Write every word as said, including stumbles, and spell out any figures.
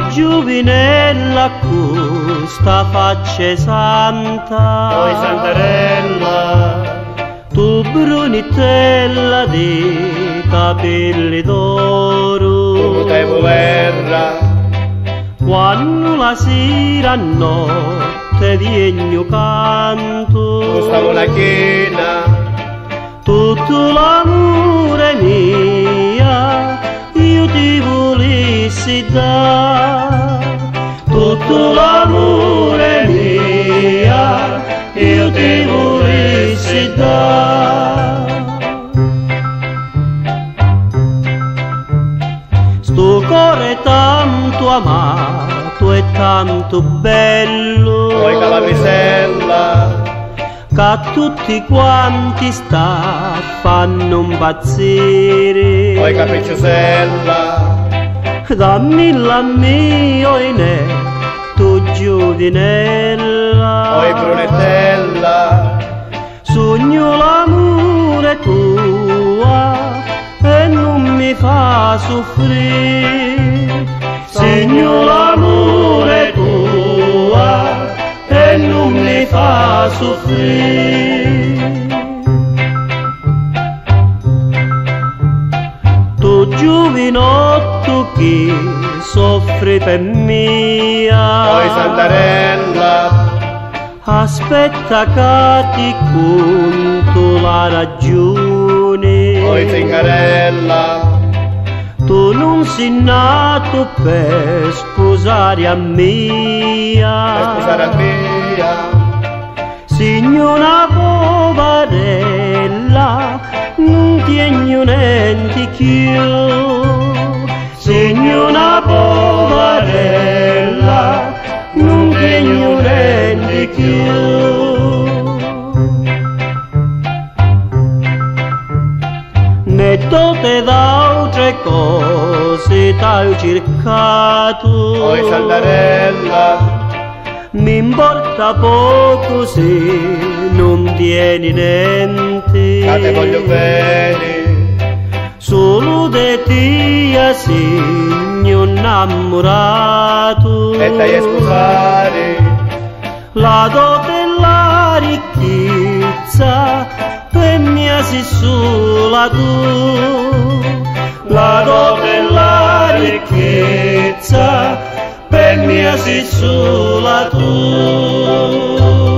giovinella con sta faccia santa, Oi Santarella, tu brunitella di capelli d'oro, tu sei poverra, quando la sera a notte vieni canto, tu stavo una china, tutto l'amore mia io ti volessi dare, tutto l'amore mia io ti volessi dare. Sto cuore tanto amato e tanto bello, Oi Calabrisella, che tutti quanti sta fanno impazzire. Oi Capricciosella, Dammi la mia tu giovinella, Oi Brunetella, sogno l'amore tua e non mi fa soffrire, sogno l'amore tua e non mi fa soffrire. Tu giovinotto che soffri per mia, Oi Santarella, aspetta che ti conto la ragione. Oi Zingarella, Tu non sei nato per sposare a mia, per sposare a mia, signora poverella, non tieni niente più, signora poverella, non tieni niente più. Né tutte d'altre cose t'ho cercato, Oi Santarella, mi importa poco se non tieni niente, che te voglio bene, solo di te segno innamorato, e te scusare, la dote e la ricchezza per mia sei sola tu, la dote e la ricchezza per mia sei sola tu.